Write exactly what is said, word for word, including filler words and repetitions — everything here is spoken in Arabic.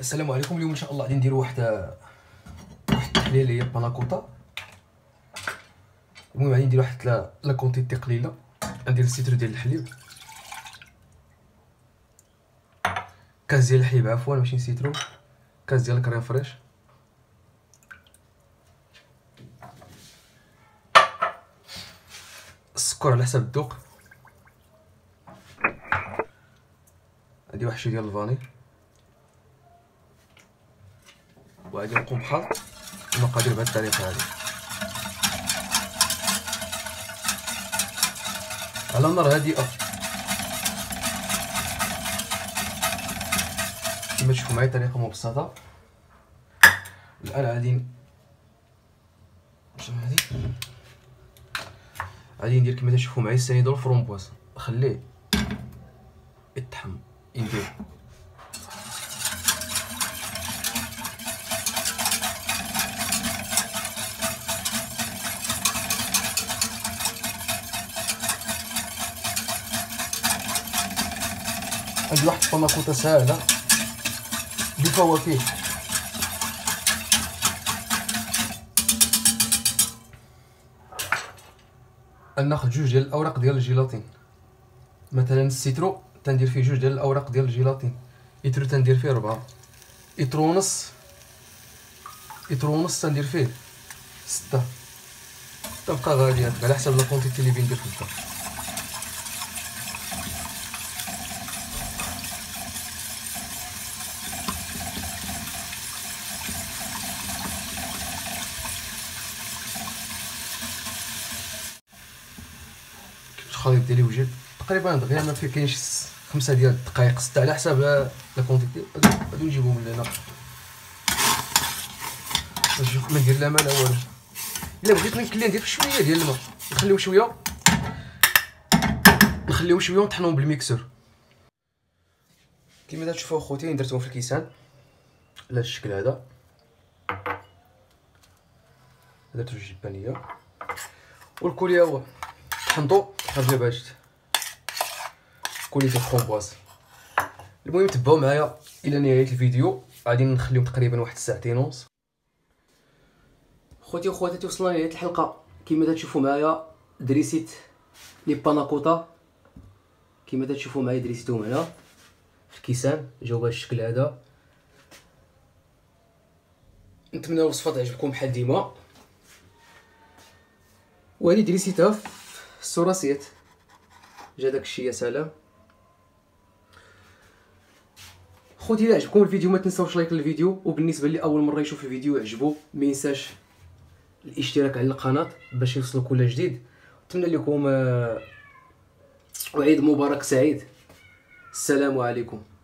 السلام عليكم. اليوم ان شاء الله غادي نديرو واحد واحد التحليه اللي هي باناكوطا. المهم غادي ندير واحد لا كونتيتي قليله. غندير السيترو ديال الحليب، كاس ديال الحليب عفوا ماشي سيترو، كاس ديال الكريم فريش، السكر على حسب الذوق، هادي واحد شويه ديال الفاني، وغادي نقوم بخلط المقادير بهذه الطريقه هذه على نار هادئه كما تشوفوا معايا. طريقه مبسطه. الان غادي شنو هادي غادي ندير كما تشوفوا معايا السنيدو الفرومبواز، نخليه يطحن يندير هادي واحد الباناكوطا ساهله بفواتير. ناخذ جوج ديال الاوراق ديال الجيلاتين، مثلا السيترو تندير فيه جوج ديال الاوراق ديال الجيلاتين، يترو تندير فيه ربعة، يترو ونص يترو ونص تندير فيه ستة، تبقى غاديه على حسب لا كونتيتي اللي بندير في الدار. الخليط ديالي وجد تقريبا دغيا ما فيه كاينش خمسة ديال الدقائق ستة على حسب لا كونتيتي. غادي نجيبهم لهنا نشوف ما ندير لا ما لا والو. الا بغيت نكلي ندير شويه ديال الماء، نخليو شويه نخليو شويه ونطحنوهم بالميكسور. كما تشوفوا اخوتي درتهم في الكيسان على هذا الشكل هذا. درتو جوج جبانيه والكوليا هو طحنطو خرج باش كوليتي فرومبواز. المهم تبعوا معايا الى نهايه الفيديو، غادي نخليهم تقريبا واحد ساعتين ونص. خوتي وخواتاتي وصلنا لنهايه الحلقه. كما تشوفوا معايا دريسيت لي باناكوطا، كما تشوفوا معايا دريسيتهم هنا في الكيسان، جاوا بهذا الشكل هذا. نتمنى الوصفه تعجبكم بحال ديما، وهذه دريسيتها في السوراسيات جا داكشي يا سلام. خوتي الا عجبكم الفيديو ما تنساوش لايك للفيديو، وبالنسبه اللي اول مره يشوف الفيديو يعجبو ما ينساش الاشتراك على القناه باش يوصلوا كل جديد. نتمنى لكم وعيد مبارك سعيد. السلام عليكم.